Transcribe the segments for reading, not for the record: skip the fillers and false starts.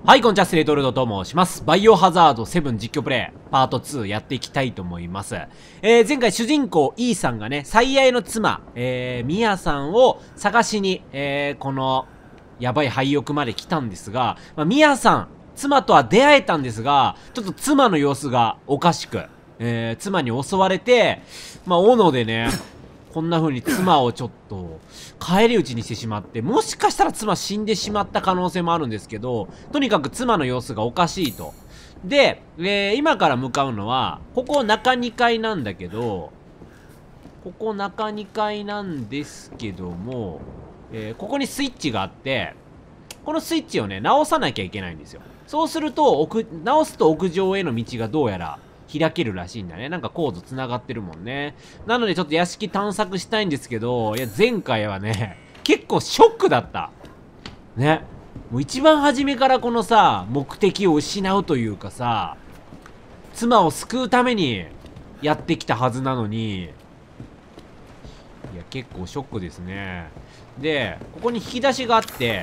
はい、こんにちは、スレイトルドと申します。バイオハザード7実況プレイ、パート2やっていきたいと思います。前回主人公 E さんがね、最愛の妻、ミヤさんを探しに、この、やばい廃屋まで来たんですが、ミヤさん、妻とは出会えたんですが、ちょっと妻の様子がおかしく、妻に襲われて、斧でね、こんな風に妻をちょっと返り討ちにしてしまって、もしかしたら妻死んでしまった可能性もあるんですけど、とにかく妻の様子がおかしいと。で、今から向かうのは、ここ中2階なんだけど、ここ中2階なんですけども、ここにスイッチがあって、このスイッチをね、直さなきゃいけないんですよ。そうすると、直すと屋上への道がどうやら、開けるらしいんだね。なんかコード繋がってるもんね。なのでちょっと屋敷探索したいんですけど、いや前回はね、結構ショックだった。ね。もう一番初めからこのさ、目的を失うというかさ、妻を救うためにやってきたはずなのに、いや結構ショックですね。で、ここに引き出しがあって、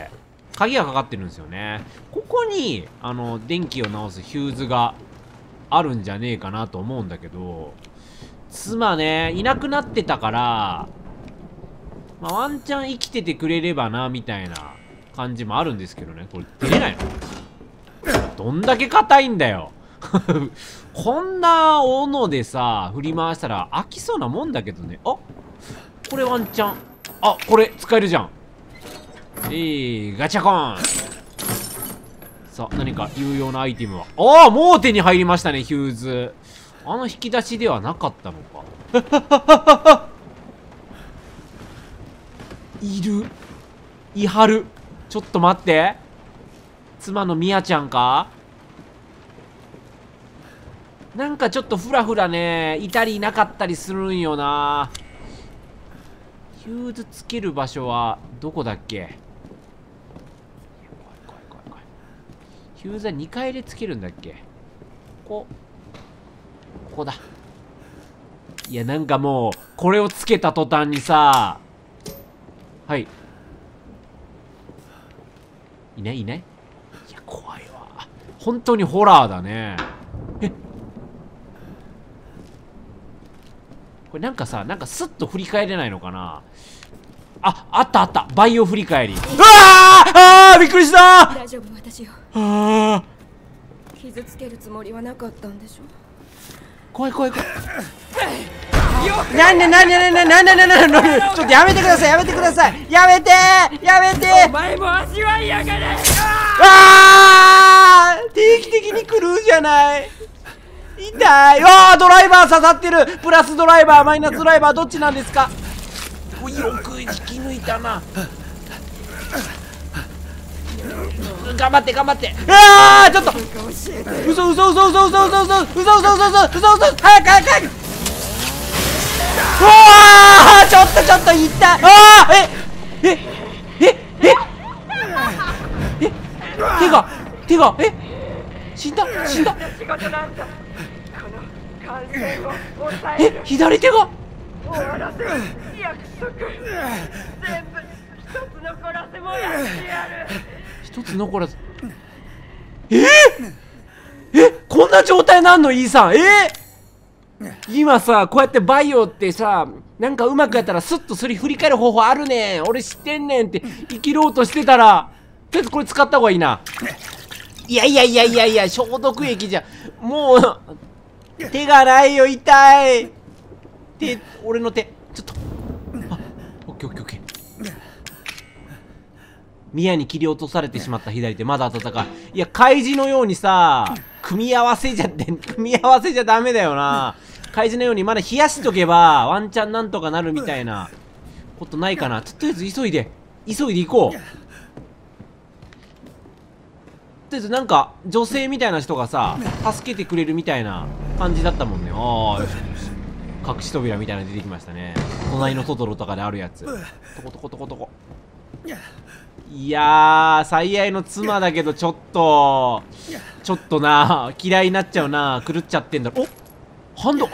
鍵がかかってるんですよね。ここに、電気を直すヒューズがあるんじゃねえかなと思うんだけど、妻ね、いなくなってたから、ワンチャン生きててくれればな、みたいな感じもあるんですけどね。これ出れないの？どんだけ硬いんだよ。こんな斧でさ、振り回したら飽きそうなもんだけどね。あ、これワンチャン。あ、これ使えるじゃん。ガチャコン。さあ、何か有用なアイテムは。ああ、もう手に入りましたね、ヒューズ。あの引き出しではなかったのか。いる。いはる。ちょっと待って。妻のミヤちゃんか？なんかちょっとフラフラね、いたりいなかったりするんよな。ヒューズつける場所はどこだっけ？ヒューズは2階でつけるんだっけ？ここだ。いや、なんかもう、これをつけた途端にさ、はい。いないいない？いや、怖いわ。本当にホラーだね。これなんかさ、なんかスッと振り返れないのかな？あ、あったあった。バイオ振り返り。びっくりした。 大丈夫、私よ。傷つけるつもりはなかったんでしょ。 怖い怖い怖い。なんでちょっとやめてください、やめてください、やめてやめて。 お前も足は嫌がれ。 定期的に来るじゃない。痛い。ドライバー刺さってる。プラスドライバーマイナスドライバーどっちなんですか？よく引き抜いたな。頑張って頑張って。ちょっと嘘早くちょっと痛い。手が死んだ。左手が終わらせる約束。全部一つ残らせもやってやる。 一つ残らず。こんな状態なんの？ E さん。今さ、こうやってバイオってさ、なんかうまくやったらスッと振り返る方法あるねん、俺知ってんねんって生きろうとしてたら、とりあえずこれ使った方がいいな。いや消毒液じゃもう手がないよ。痛い。俺の手ちょっと。オッケー。ミヤに切り落とされてしまった左手、まだ温かい。いや、開示のようにさ、組み合わせじゃダメだよな。開示のようにまだ冷やしとけばワンチャンなんとかなるみたいなことないかな。とりあえず急いで行こう。とりあえずなんか女性みたいな人がさ、助けてくれるみたいな感じだったもんね。よし。隠し扉みたいなの出てきましたね。隣のトトロとかであるやつ。とこ。いやー、最愛の妻だけどちょっとな、嫌いになっちゃうな。狂っちゃってんだろ。ハンド、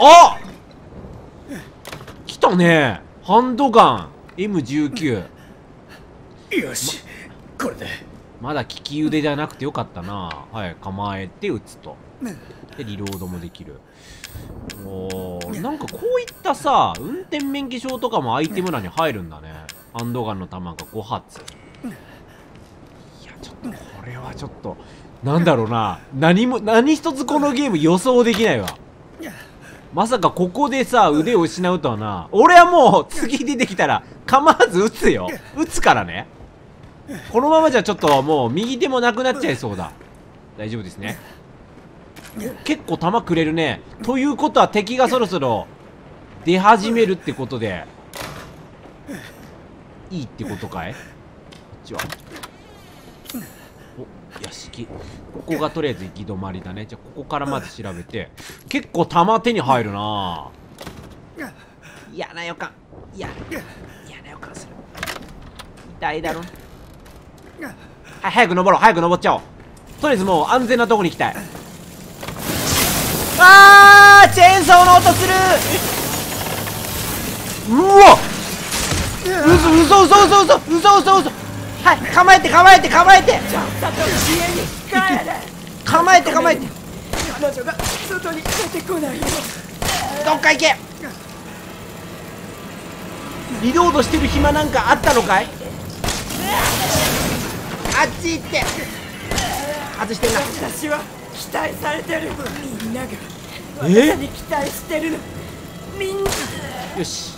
来たね。ハンドガン M19。 よし、これでまだ利き腕じゃなくてよかったな。はい、構えて撃つと。で、リロードもできる。おー、なんかこういったさ、運転免許証とかもアイテム欄に入るんだね。ハンドガンの弾が5発。いや、ちょっと、これはちょっと、なんだろうな。何一つこのゲーム予想できないわ。まさかここでさ、腕を失うとはな。俺はもう、次出てきたら、構わず撃つよ。撃つからね。このままじゃちょっともう右手もなくなっちゃいそうだ。大丈夫ですね。結構弾くれるね。ということは敵がそろそろ出始めるってことでいいってことかい？こっちはお、よし、ここがとりあえず行き止まりだね。じゃあここからまず調べて。結構弾手に入るな。嫌な予感。嫌な予感する。痛いだろ。はい、早く登ろう。早く登っちゃおう。とりあえずもう安全なとこに行きたい。あー、チェーンソーの音する。うわ、嘘。はい、構えて構えて構えて構えて構えて。 彼女が外に出てこないよ。 どっか行け。リロードしてる暇なんかあったのかい？あっち行って。外してんな。 私は期待されてる。みんなが私に期待してるの。みんな。 よし。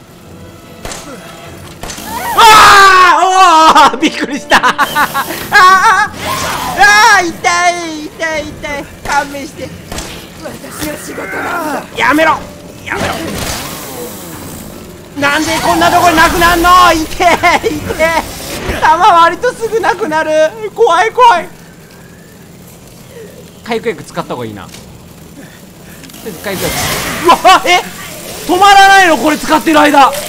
ああ、おお、びっくりした。ああ、痛い。勘弁して。 私の仕事なんだ。 やめろ。なんでこんなところなくなんの。痛え。弾割とすぐなくなる。怖い。回復薬使った方がいいな。回復薬。うわ、止まらないのこれ使ってる間。止まん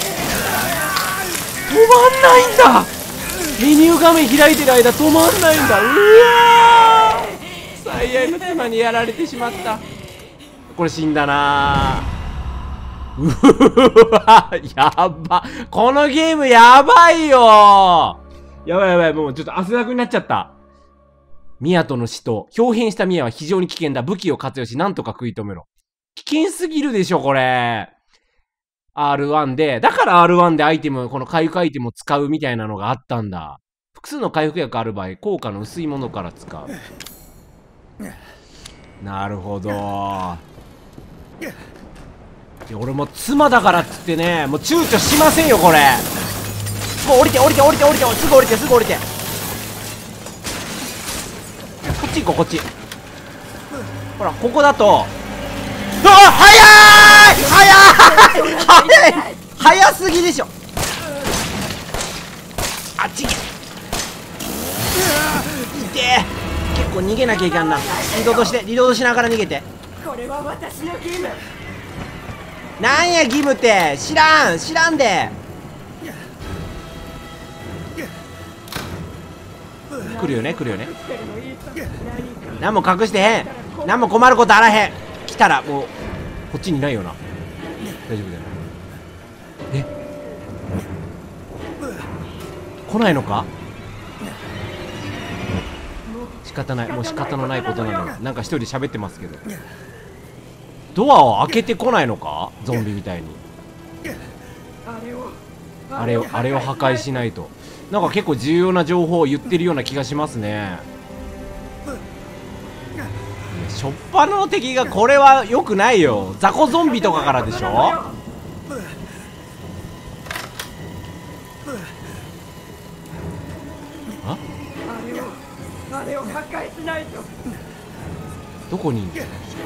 ないんだ。メニュー画面開いてる間止まんないんだ。うわー、最愛の妻にやられてしまった。これ死んだな。うわ、やば。このゲームやばいよ。やばい。もうちょっと汗だくになっちゃった。ミヤとの死と、表変したミヤは非常に危険だ。武器を活用し、なんとか食い止めろ。危険すぎるでしょ、これ。R1 で、だから R1 でアイテム、この回復アイテムを使うみたいなのがあったんだ。複数の回復薬ある場合、効果の薄いものから使う。なるほど。俺も妻だからっつってね、もう躊躇しませんよ、これ。もう降りて、すぐ降りて。こっち行こう、こっち。ほら、ここだと。あ、早すぎでしょ。あっち行け。痛え。結構逃げなきゃいけんな。リロードしながら逃げて。 これは私の義務。 なんや義務って。知らんで。来るよね。何も隠してへん。何も困ることあらへん。来たらもうこっちにいないよな。大丈夫だよ。来ないのか。仕方ない。もう仕方のないことなのに。なんか一人で喋ってますけど。ドアを開けてこないのか、ゾンビみたいに。あれを破壊しないと。なんか結構重要な情報を言ってるような気がしますね。しょっぱなの敵がこれは良くないよ。雑魚ゾンビとかからでしょ。 あれを破壊しないと。 どこにいる。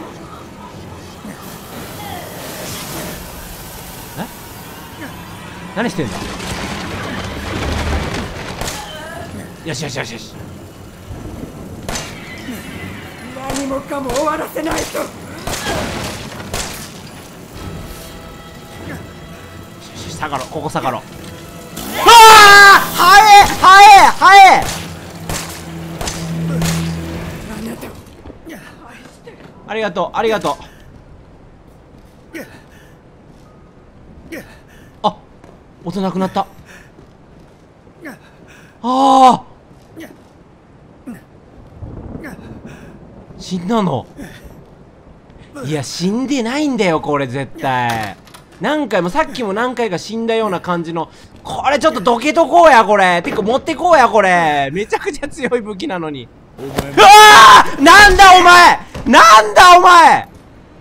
何してんだ。よし。 何もかも終わらせないと。 下がろう。ここ下がろう。はえ。ありがとう。あ、音なくなった。 死んだの？いや、死んでないんだよ、これ絶対。何回も、さっきも何回か死んだような感じの。これちょっとどけとこうや、これ。てか持ってこうや、これ。めちゃくちゃ強い武器なのに。うわー！なんだお前！なんだお前！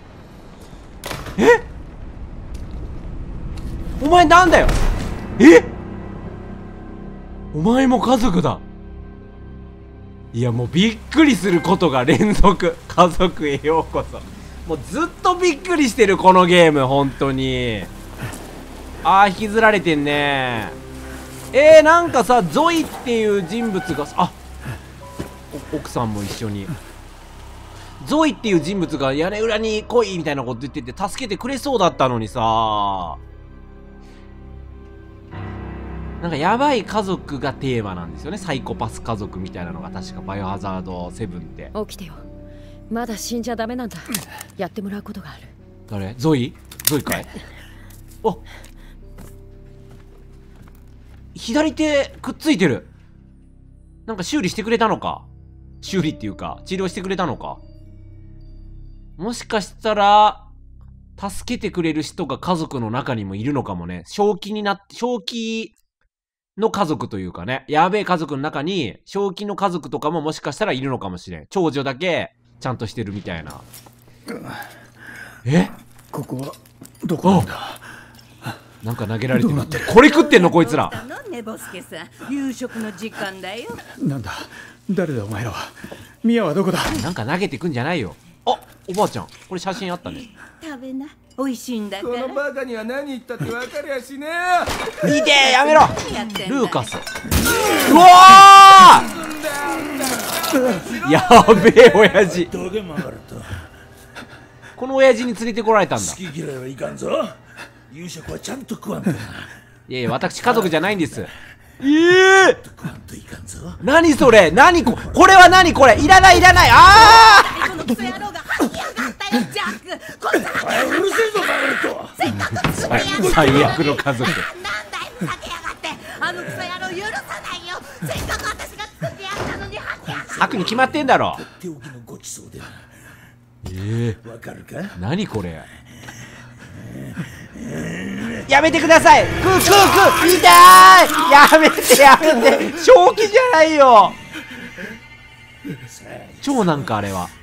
え？お前なんだよ！え？お前も家族だ。いやもうびっくりすることが連続。家族へようこそ。もうずっとびっくりしてるこのゲーム、本当に。あー、引きずられてんね。なんかさ、ゾイっていう人物が、あ、奥さんも一緒に。ゾイっていう人物が屋根裏に来いみたいなこと言ってて助けてくれそうだったのにさ。なんかやばい家族がテーマなんですよね。サイコパス家族みたいなのが確かバイオハザード7って。 起きてよ。まだ死んじゃダメなんだ。やってもらうことがある。 誰？ゾイかい？お、左手くっついてる。なんか修理してくれたのか。修理っていうか治療してくれたのか。もしかしたら助けてくれる人が家族の中にもいるのかもね。正気の家族というかね、やべえ家族の中に正気の家族とかももしかしたらいるのかもしれん。長女だけちゃんとしてるみたいな。 ここはどこなんだ？ なんか投げられてる。これ食ってんのこいつら。 ねボスケさん、夕食の時間だよ。 なんだ？誰だお前らは？ミヤはどこだ？ なんか投げてくんじゃないよ。あ、おばあちゃん、これ写真あったね。 食べな、美味しいんだから。 このバカには何言ったって分かりゃしね見てー、やめろ。ルーカス。うわーやべえ親父。この親父に連れてこられたんだ。 好き嫌いはいかんぞ。夕食はちゃんと食わんとな。 いやいや、私家族じゃないんです。 食わんといかんぞ。 何それ？何これは何これ？いらない。あ最後のクソ野郎が吐きやがったよ、ジャック。こいつはうるせえぞバカせっかく作ってやったー最悪の家族。 なんだい、ふざけやがって。あのクソ野郎許さないよ。せっかく私が作ってやったのに吐きやがって。 悪に決まってんだろ。 手置きのごちそうでな。わかるか？ 何これ？やめてください。痛い。やめて。正気じゃないよ。長男かあれは。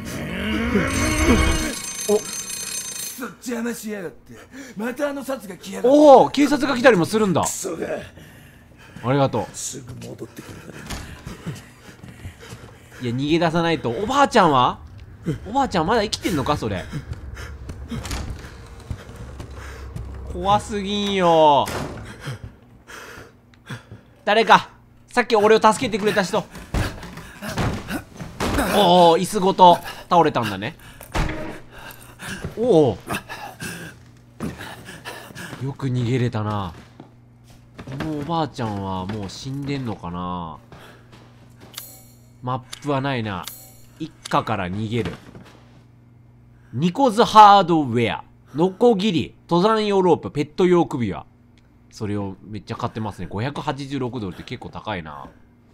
邪魔しやがって。またあの札が来やがって。 おお、警察が来たりもするんだ。 そうか。 ありがとすぐ戻ってくるからな。 う。いや逃げ出さないと。おばあちゃんは？おばあちゃんまだ生きてんのかそれ。怖すぎんよ。誰かさっき俺を助けてくれた人。おお、椅子ごと倒れたんだね。おお、よく逃げれたな。このおばあちゃんはもう死んでんのかな。マップはないな。一家から逃げる。ニコズハードウェア、ノコギリ、登山用ロープ、ペット用首輪。それをめっちゃ買ってますね。586ドルって結構高いな。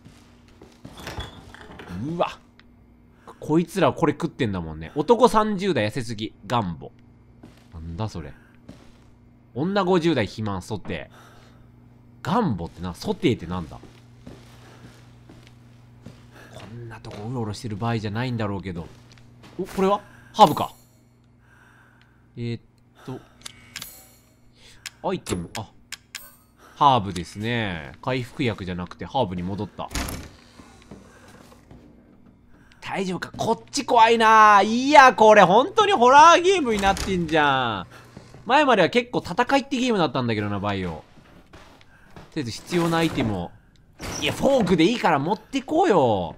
うわ、こいつらこれ食ってんだもんね。男30代痩せすぎ、ガンボ。なんだそれ。女50代肥満、ソテー。ガンボってな、ソテーってなんだ。こんなとこうろうろしてる場合じゃないんだろうけど。お、これはハーブか。アイテム、あ、ハーブですね。回復薬じゃなくてハーブに戻った。大丈夫か？こっち怖いな。いや、これ本当にホラーゲームになってんじゃん。前までは結構戦いってゲームだったんだけどな、バイオ。とりあえず必要なアイテムを。いや、フォークでいいから持ってこうよ。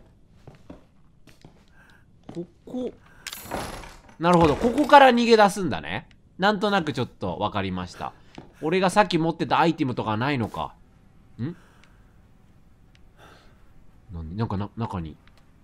ここ。なるほど。ここから逃げ出すんだね。なんとなくちょっと分かりました。俺がさっき持ってたアイテムとかないのか。なんか中に。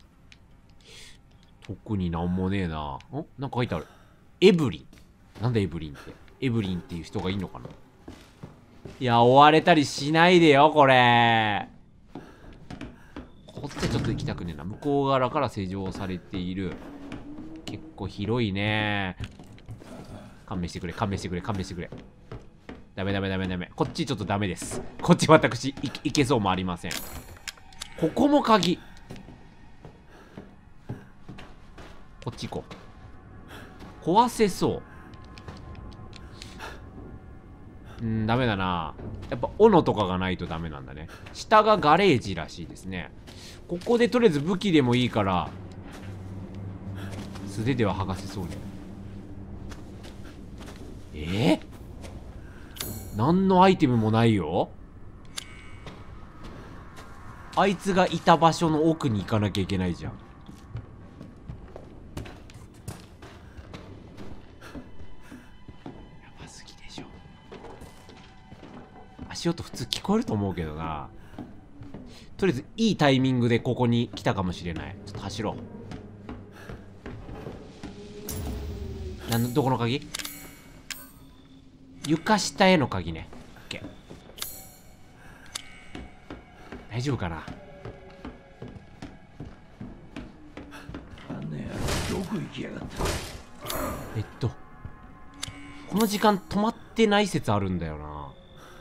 特になんもねえな。なんか書いてある。エブリン。なんだエブリンって。エブリンっていう人がいいのかな。いや、追われたりしないでよ、これ。 こっちはちょっと行きたくねえな。向こう側から施錠されている。結構広いね。勘弁してくれ、勘弁してくれ、勘弁してくれ。ダメダメダメダメ。こっちちょっとダメです。こっち私いけそうもありません。ここも鍵。こっち行こう。壊せそう。ダメだな。やっぱ斧とかがないとダメなんだね。下がガレージらしいですね。ここでとりあえず武器でもいいから素手では剥がせそうに。何のアイテムもないよ。あいつがいた場所の奥に行かなきゃいけないじゃん。やばすぎでしょ。足音普通聞こえると思うけどな。とりあえずいいタイミングでここに来たかもしれない。ちょっと走ろう。どこの鍵？床下への鍵ね。オッケー。大丈夫かな。 どこ行きやがった。 この時間止まってない説あるんだよな。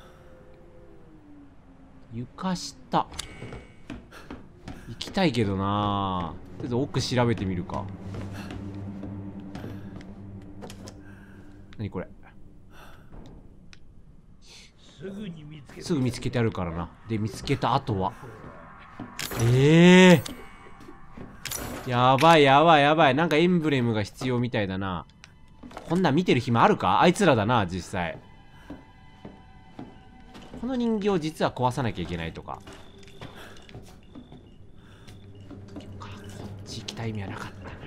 床下行きたいけどな。とりあえず奥調べてみるか。何これ。すぐ見つけてあるからな。で見つけた後はやばいやばいやばい。なんかエンブレムが必要みたいだな。こんなん見てる暇あるか。あいつらだな実際。この人形実は壊さなきゃいけないとか。こっち行きたい意味はなかったな。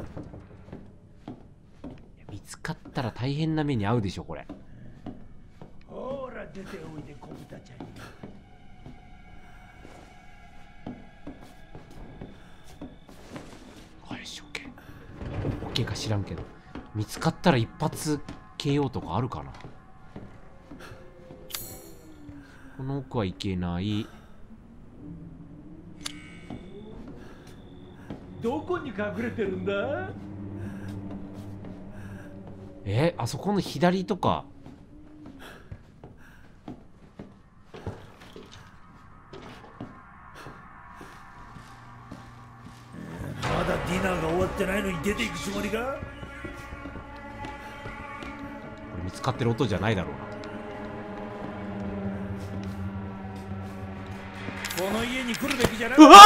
見つかったら大変な目に遭うでしょこれ。 ほら出ておいで小豚ちゃんに。 よし、オッケー。オッケーか知らんけど。見つかったら一発 KO とかあるかな。この奥はいけない。 どこに隠れてるんだ。 あそこの左とか。 まだディナーが終わってないのに出ていくつもりか。 これ見つかってる音じゃないだろうな。 この家に来るべきじゃない。 うわ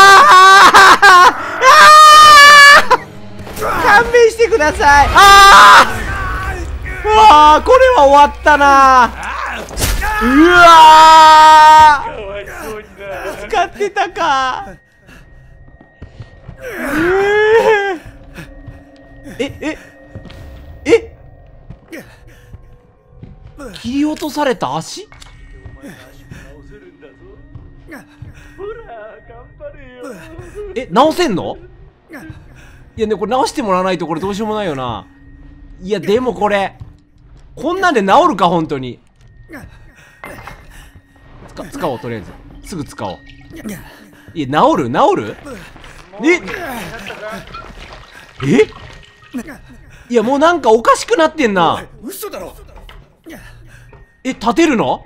勘弁してください。うわこれは終わったな。うわ使ってたか。切り落とされた足。直せんの？いやね、これ直してもらわないとこれどうしようもないよな。いやでもこれこんなんで治るか本当に。使おうとりあえずすぐ使おう。いや治るいやもうなんかおかしくなってんな。 嘘だろ。 立てるの？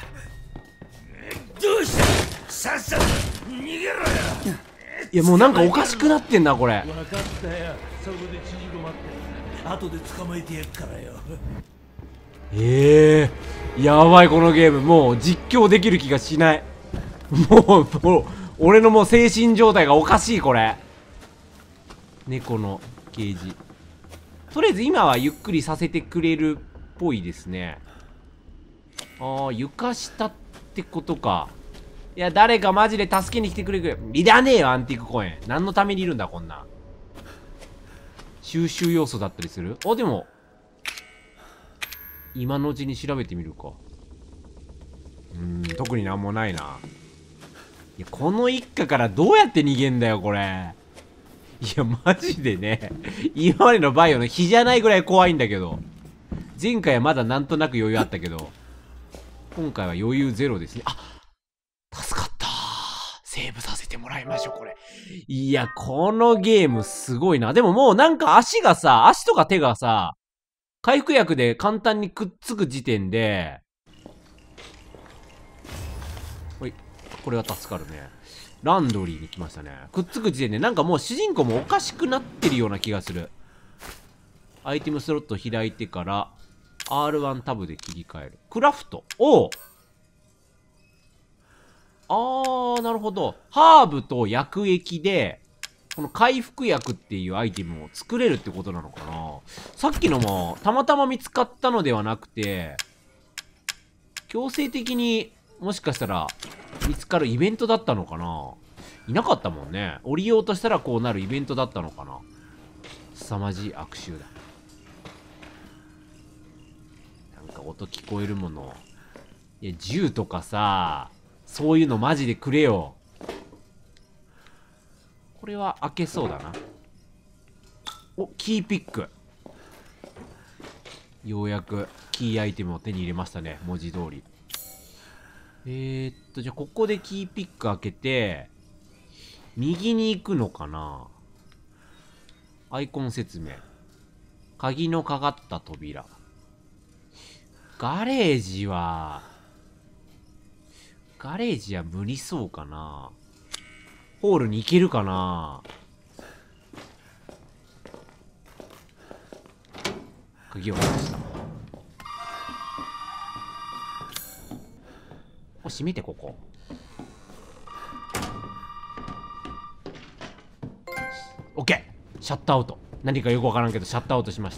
どうしたさっさと逃げろよ。 いやもうなんかおかしくなってんなこれ。 分かったよ。そこで縮こまって後で捕まえてやっからよ。 やばいこのゲーム。もう実況できる気がしない。もう俺のもう精神状態がおかしいこれ。猫のケージ。とりあえず今はゆっくりさせてくれるっぽいですね。床下ってことか。いや誰かマジで助けに来てくれる。いらねえよアンティークコイン。何のためにいるんだこんな。収集要素だったりする？でも今のうちに調べてみるか。特になんもないな。いやこの一家からどうやって逃げんだよこれ。いやマジでね今までのバイオの比じゃないぐらい怖いんだけど。前回はまだなんとなく余裕あったけど今回は余裕ゼロですね。助かった。セーブさせてもららいましょう、これ。いや、このゲームすごいな。でももうなんか足とか手がさ、回復薬で簡単にくっつく時点で、ほい、これは助かるね。ランドリーに来ましたね。くっつく時点でなんかもう主人公もおかしくなってるような気がする。アイテムスロット開いてから、R1 タブで切り替える。クラフト。おう。なるほど。ハーブと薬液で、この回復薬っていうアイテムを作れるってことなのかな。さっきのも、たまたま見つかったのではなくて、強制的にもしかしたら見つかるイベントだったのかな。いなかったもんね。降りようとしたらこうなるイベントだったのかな。凄まじい悪臭だ。なんか音聞こえるもの。いや、銃とかさ、そういうのマジでくれよ。これは開けそうだな。お、キーピック。ようやくキーアイテムを手に入れましたね。文字通り。じゃあここでキーピック開けて、右に行くのかな。アイコン説明。鍵のかかった扉。ガレージは無理そうかな。ホールに行けるかな。鍵を外した。閉めて、ここ。オッケー。シャットアウト。何かよくわからんけどシャットアウトしました。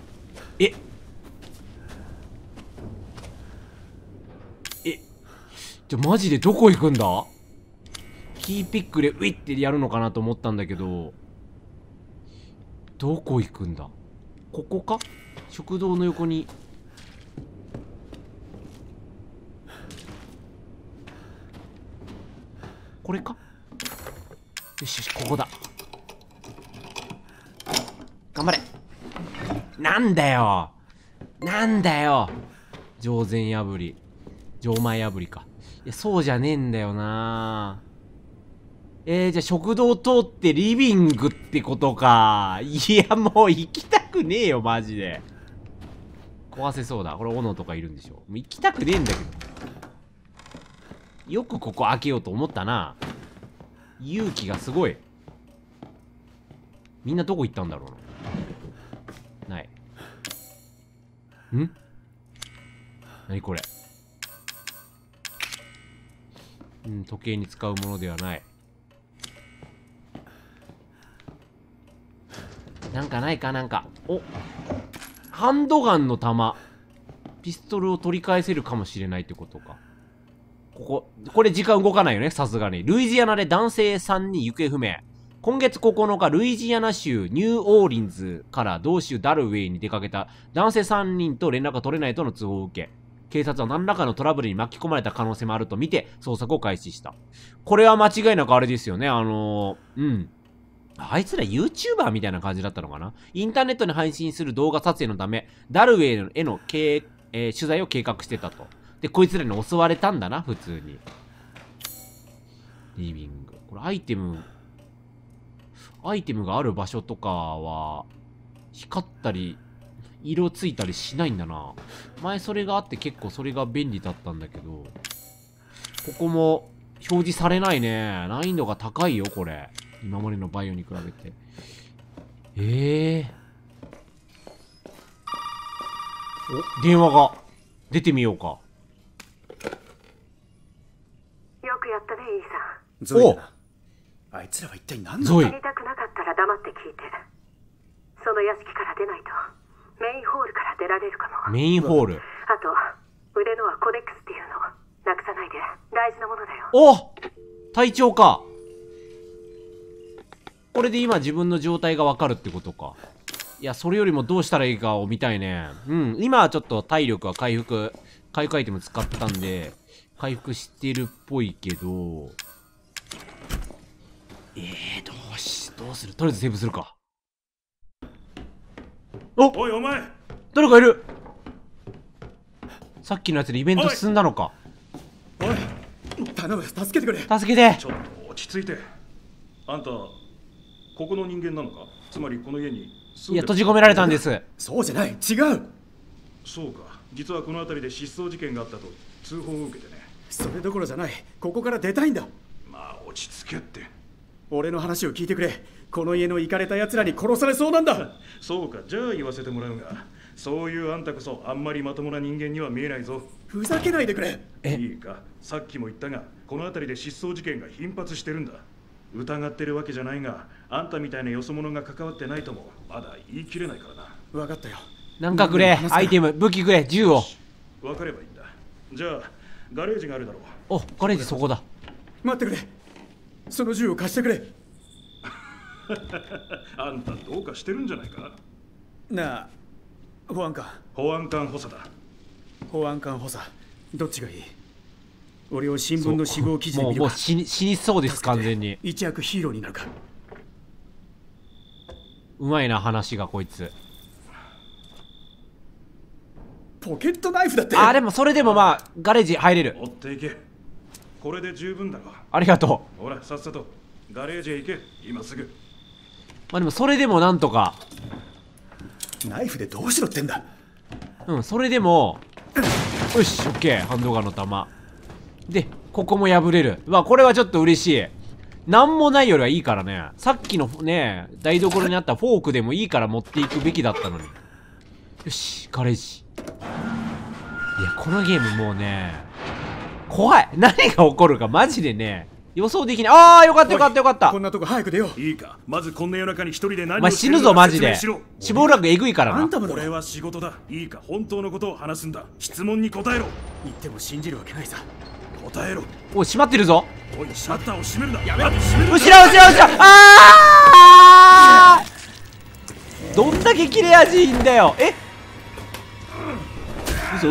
マジでどこ行くんだ。キーピックでウィッてやるのかなと思ったんだけど、どこ行くんだ。ここか。食堂の横に。これか。よしよし、ここだ。頑張れ。なんだよ上前破り、錠前破りか。いや、そうじゃねえんだよな。じゃあ食堂通ってリビングってことか。いや、もう行きたくねえよ、マジで。壊せそうだ。これ斧とかいるんでしょ。もう行きたくねえんだけど。よくここ開けようと思ったな。勇気がすごい。みんなどこ行ったんだろうな。ない。何これ。時計に使うものではない。なんかないか。なんか。お、ハンドガンの弾。ピストルを取り返せるかもしれないってことか。これ時間動かないよね、さすがに。ルイジアナで男性3人行方不明。今月9日、ルイジアナ州ニューオーリンズから同州ダルウェイに出かけた男性3人と連絡が取れないとの通報を受け、警察は何らかのトラブルに巻き込まれた可能性もあるとみて捜索を開始した。これは間違いなくあれですよね。あいつら YouTuber みたいな感じだったのかな。インターネットに配信する動画撮影のため、ダルウェイへの取材を計画してたと。で、こいつらに襲われたんだな、普通に。リビング。これアイテムがある場所とかは、光ったり、色ついたりしないんだな。前それがあって結構それが便利だったんだけど、ここも表示されないね。難易度が高いよ、これ。今までのバイオに比べて。お、電話が。出てみようか。 よくやったね、イーさん。ゾイだな。あいつらは一体何だ。 ゾイ。知りたくなかったら黙って聞いて。その屋敷から出ないとメインホールから出られるかも。 メインホール。 あと腕のはコデックスっていうの。なくさないで。大事なものだよ。 お、隊長か。これで今自分の状態がわかるってことか。いや、それよりもどうしたらいいかを見たいね。今はちょっと体力は回復アイテム使ったんで回復してるっぽいけど、どうする。とりあえずセーブするか。 おいお前、 誰かいる。さっきのやつでイベント進んだのか。 おい、頼む、助けてくれ。 助けて。 ちょっと落ち着いて。 あんたここの人間なのか？つまりこの家にいや閉じ込められたんです。 そうじゃない、違う。 そうか、実はこの辺りで失踪事件があったと通報を受けてね。 それどころじゃない、ここから出たいんだ。 まあ落ち着けって。 俺の話を聞いてくれ。この家のイカれた奴らに殺されそうなんだ。 そうか、じゃあ言わせてもらうが、そういうあんたこそあんまりまともな人間には見えないぞ。 ふざけないでくれ。 いいか、さっきも言ったがこの辺りで失踪事件が頻発してるんだ。疑ってるわけじゃないが、あんたみたいなよそ者が関わってないともまだ言い切れないからな。 分かったよ。 なんかくれ、アイテム、武器くれ、銃を。 分かればいいんだ。じゃあガレージがあるだろう。 お、ガレージそこだ。 待ってくれ。その銃を貸してくれ。 あんたどうかしてるんじゃないか。 なあ、保安官補佐だ。保安官補佐、どっちがいい？俺を新聞の死亡記事で見るか。 もう死にそうです、完全に。 一躍ヒーローになるか。 うまいな、話がこいつ。 ポケットナイフだって。 あ、でもそれでもまあガレージ入れる。 追っていけ。これで十分だろ。 ありがとう。ほら、さっさとガレージへ行け、今すぐ。 まあでもそれでもなんとか。 ナイフでどうしろってんだ。 うん、それでもよし、オッケー。ハンドガンの弾で、ここも破れる。うわ、これはちょっと嬉しい。なんもないよりはいいからね。さっきのね、台所にあったフォークでもいいから持っていくべきだったのに。よし、ガレージ。いや、このゲームもうね、怖い。何が起こるかマジでね、予想できない。ああ、よかったよかったよかった。 こんなとこ早く出よう。いいか、まずこんな夜中に一人で何お前死ぬぞマジで。死亡落えぐいからな。 これは仕事だ。いいか、本当のことを話すんだ。質問に答えろ。 言っても信じるわけないさ。 答えろ。 おい、閉まってるぞ。 おい、シャッターを閉めるな。やめろ。閉める。 後ろああ、どんだけ切れ味いいんだよ。え、嘘。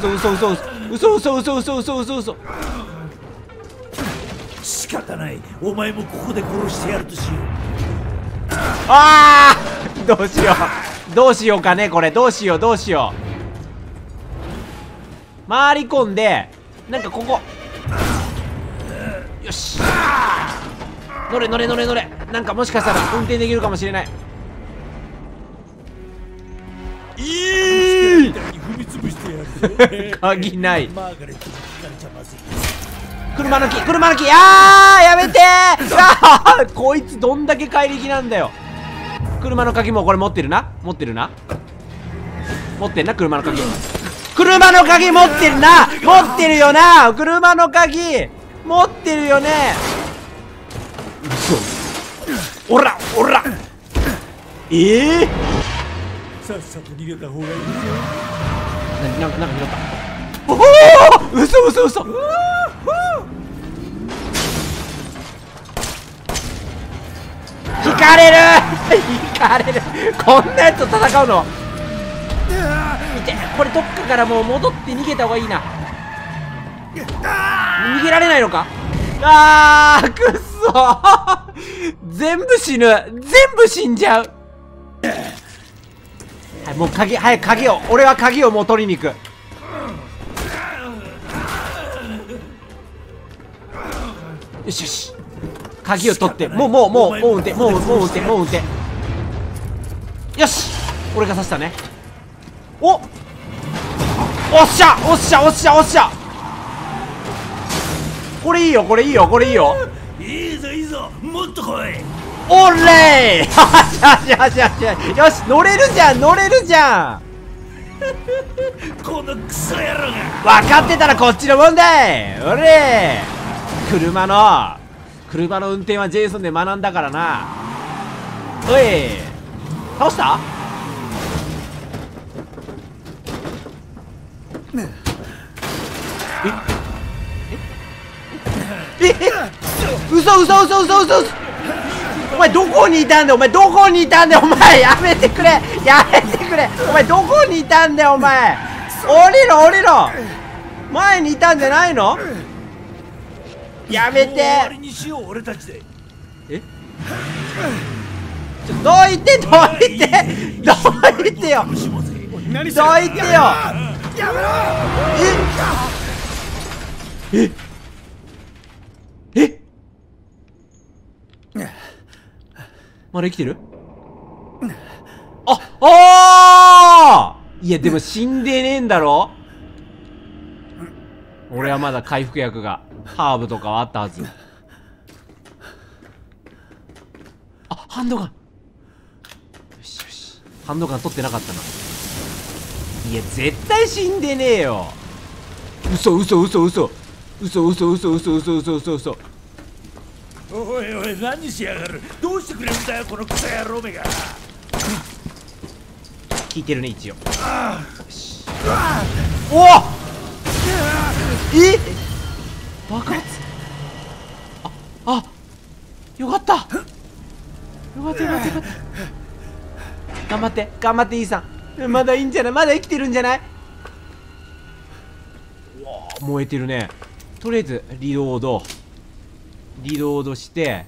仕方ない。お前もここで殺してやるとしよう。 ああ、どうしようかね、これ。どうしよう。回り込んで、なんかここ。よし。乗れ。なんかもしかしたら運転できるかもしれない。鍵ない。車抜き。あー、やめてー。こいつどんだけ怪力なんだよ。車の鍵もこれ持ってるな。車の鍵持ってるな。持ってるよな。車の鍵持ってるよね。嘘。おらさっさと逃げた方がいいぞ。 なんか拾った。おお、嘘。引かれる。こんなやつと戦うの。見て、これどっかからもう戻って逃げた方がいいな。逃げられないのか。あー、くっそ全部死ぬ。全部死んじゃう。はい、もう早く鍵を。俺は鍵をもう取りに行く。よし。鍵を取って、もう運転。よし、俺が刺したね。おっしゃ。これいいよ。 いいぞ、もっと来い。 おれーよし、乗れるじゃん。 このクソ野郎が。分かってたらこっちのもんだい。おれー。車の運転はジェイソンで学んだからな。おい、倒した？嘘。お前どこにいたんだよ。お前やめてくれ。お前どこにいたんだよ。お前降りろ。前にいたんじゃないの。やめて。 終わりにしよう、俺たちで。 え、どいてよ。やめろ。えまだ生きてる？あーいやでも死んでねえんだろ。俺はまだ回復薬がハーブとかはあったはず。あ、ハンドガン。よしよし、ハンドガン取ってなかったな。いや絶対死んでねえよ。嘘嘘嘘嘘嘘嘘嘘嘘嘘嘘嘘嘘。 おいおい、何しやがる。どうしてくれるんだよこのクソ野郎めが。 聞いてるね一応。おおえ爆発。あよかったよかったよかったよかった。頑張って頑張ってイーさん。まだいいんじゃない？まだ生きてるんじゃない？うわ燃えてるね。とりあえずリロードして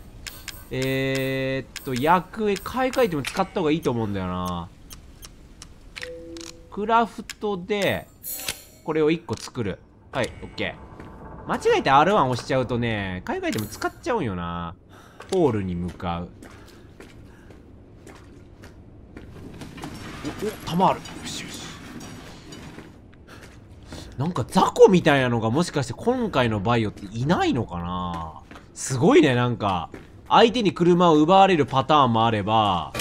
薬へ買い替えても使った方がいいと思うんだよな。クラフトでこれを1個作る。はい、オッケー。間違えて R1 押しちゃうとね、買い替えても使っちゃうんよな。ホールに向かう。お、弾ある。よしよし。なんか雑魚みたいなのがもしかして今回のバイオっていないのかな。すごいね。なんか相手に車を奪われるパターンもあれば。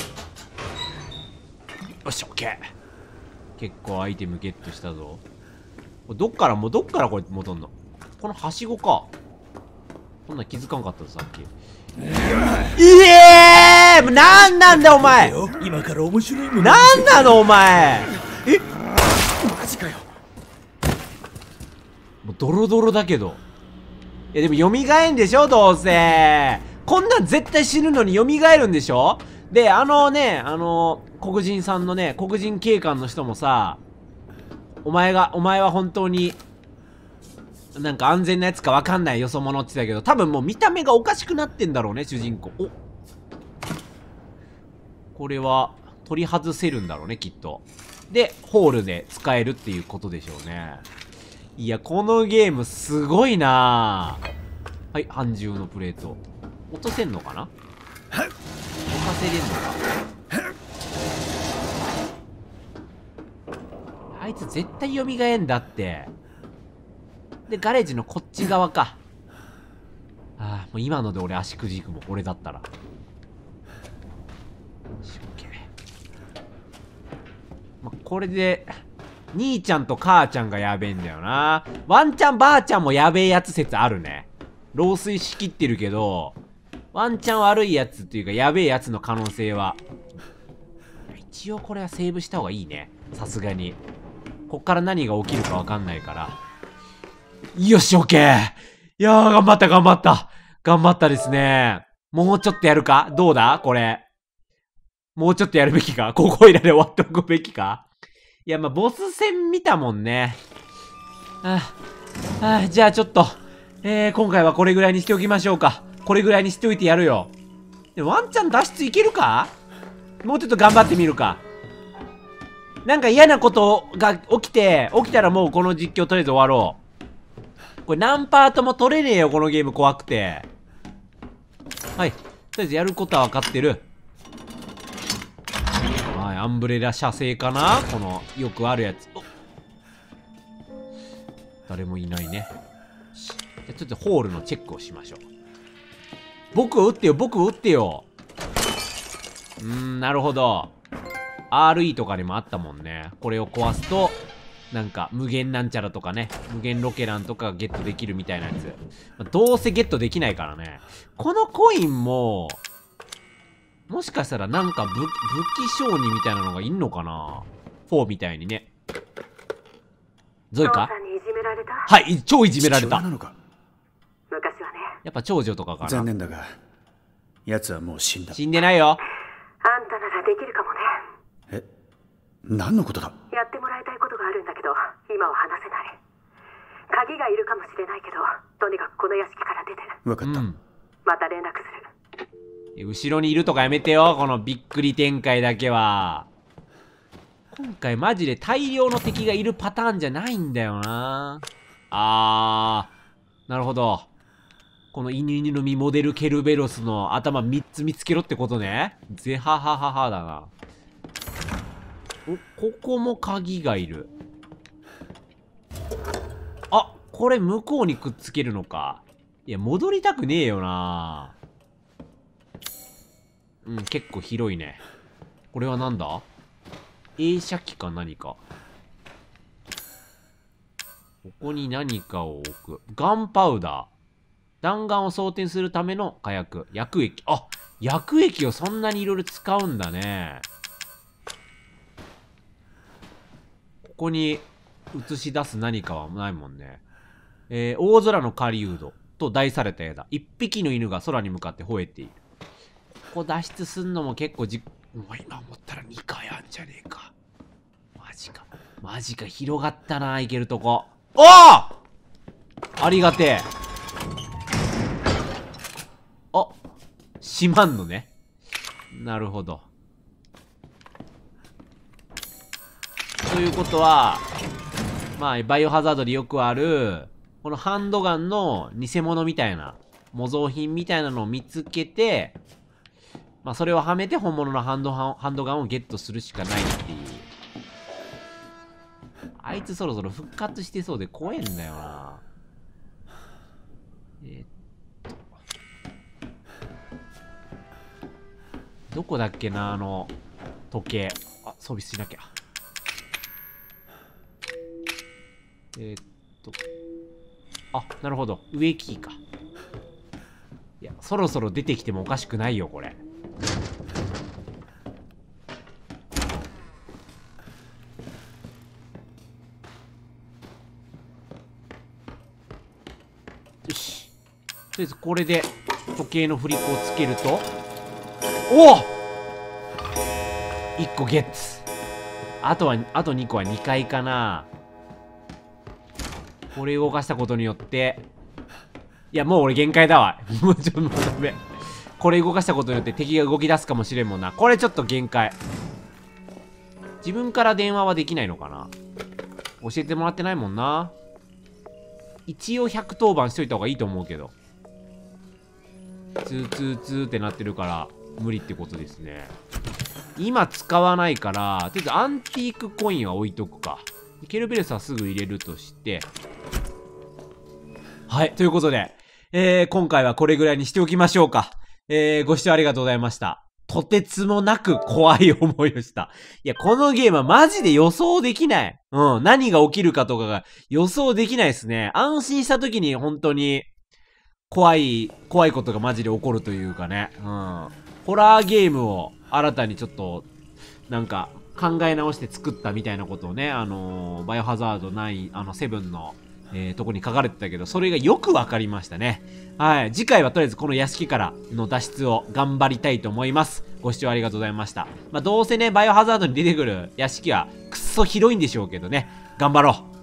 よし、オッケー。結構アイテムゲットしたぞ。どっからこれ戻んの？このはしごか。こんなん気づかんかったぞさっき。なんなんだお前。 今から面白いもの。 なんなのお前。 マジかよ。 もうドロドロだけど。いやでも蘇んでしょどうせ。こんなん絶対死ぬのに蘇るんでしょ。で黒人さんのね、黒人警官の人もさ、お前は本当になんか安全なやつかわかんないよそ者って言ってたけど、多分もう見た目がおかしくなってんだろうね主人公。お、これは取り外せるんだろうねきっと。でホールで使えるっていうことでしょうね。いやこのゲームすごいな。はい、半獣のプレート落とせんのかな。置かせれんのか。あいつ絶対蘇んだって。でガレージのこっち側か。ああもう今ので俺足くじくもん、俺だったら。ま、これで兄ちゃんと母ちゃんがやべえんだよな。ワンちゃんばあちゃんもやべえやつ説あるね。老衰しきってるけどワンチャン悪いやつっていうかやべえやつの可能性は。一応これはセーブした方がいいね、さすがに。こっから何が起きるかわかんないから。よし、オッケー。いやー、頑張った頑張った。頑張ったですね。もうちょっとやるか？どうだこれ。もうちょっとやるべきか？ここいらで終わっておくべきか？いや、まあ、ボス戦見たもんね。じゃあちょっと、今回はこれぐらいにしておきましょうか。これぐらいにしておいてやるよ。でワンチャン脱出いけるか？もうちょっと頑張ってみるか。なんか嫌なことが起きたらもうこの実況とりあえず終わろう。これ何パートも取れねえよこのゲーム怖くて。はい、とりあえずやることは分かってる。はい、アンブレラ社製かな、このよくあるやつ。誰もいないね。じゃあちょっとホールのチェックをしましょう。僕を撃ってよ、僕を撃ってよ。なるほど。RE とかにもあったもんね。これを壊すとなんか無限なんちゃらとかね、無限ロケランとかがゲットできるみたいなやつ。まあ、どうせゲットできないからね。このコインももしかしたらなんか武器商人みたいなのがいんのかな。4みたいにね。ゾイか？はい、超いじめられた。 昔はね。 やっぱ長女とかかな。 残念だが奴はもう死んだ。 死んでないよ。 あんたならできるかもね。 何のことだ？ やってもらいたいことがあるんだけど今は話せない。鍵がいるかもしれないけどとにかくこの屋敷から出て。 分かった、 また連絡する。 後ろにいるとかやめてよ、このびっくり展開だけは。今回マジで大量の敵がいるパターンじゃないんだよな。なるほど。 この犬の実モデルケルベロスの頭3つ見つけろってことね。ゼハハハハだな。ここも鍵がいる。あ、これ向こうにくっつけるのか。いや、戻りたくねえよな。うん、結構広いね。これはなんだ？映写機か何か。ここに何かを置く。ガンパウダー。弾丸を装填するための火薬。薬液。あ、薬液をそんなにいろいろ使うんだね。ここに映し出す何かはないもんね。大空の狩人と題された絵だ。一匹の犬が空に向かって吠えている。ここ脱出すんのも結構もう今思ったら2回あんじゃねえか。マジか。マジか。広がったな、行けるとこ。おー！ありがてえ。あ、閉まんのね。なるほど。ということは、まあ、バイオハザードでよくある、このハンドガンの偽物みたいな、模造品みたいなのを見つけて、まあ、それをはめて本物のハンドガンをゲットするしかないっていう。あいつそろそろ復活してそうで怖えんだよな。どこだっけな、時計。あ、装備しなきゃ。あ、なるほど。上キーか。いや、そろそろ出てきてもおかしくないよ、これ。よし。とりあえずこれで時計の振り子をつけると、おお !1 個ゲッツ。あと2個は2階かな。これを動かしたことによって、いや、もう俺限界だわ。もうちょっとダメ。これ動かしたことによって敵が動き出すかもしれんもんな。これちょっと限界。自分から電話はできないのかな。教えてもらってないもんな。一応110番しといた方がいいと思うけど。ツーツーツーってなってるから無理ってことですね。今使わないから、とりあえずアンティークコインは置いとくか。ケルベルスはすぐ入れるとして。はい、ということで、今回はこれぐらいにしておきましょうか。ご視聴ありがとうございました。とてつもなく怖い思いをした。いや、このゲームはマジで予想できない。うん、何が起きるかとかが予想できないですね。安心した時に本当に怖いことがマジで起こるというかね。うん。ホラーゲームを新たにちょっと、なんか考え直して作ったみたいなことをね、バイオハザード9、7の、とこに書かれてたけど、それがよくわかりましたね。はい。次回はとりあえずこの屋敷からの脱出を頑張りたいと思います。ご視聴ありがとうございました。まあ、どうせね、バイオハザードに出てくる屋敷はくっそ広いんでしょうけどね。頑張ろう。